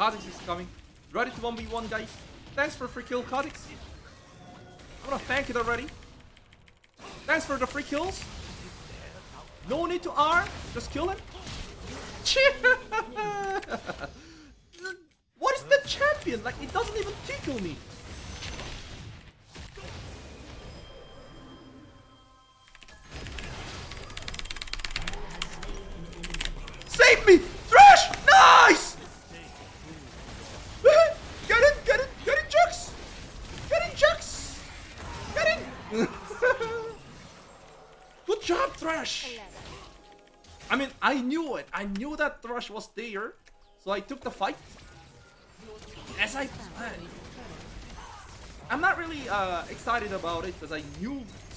Kha'Zix is coming. Ready to 1v1, guys. Thanks for free kill, Kha'Zix. I'm gonna thank it already. Thanks for the free kills. No need to R. Just kill him. What is the champion? Like, it doesn't even tickle me. Save me! Thresh! Nice! Get it! Get it! Get it, Jux! Get it, Jux! Get it! Good job, Thresh! I mean, I knew it. I knew that Thresh was there. So I took the fight. As I planned. I'm not really excited about it because I knew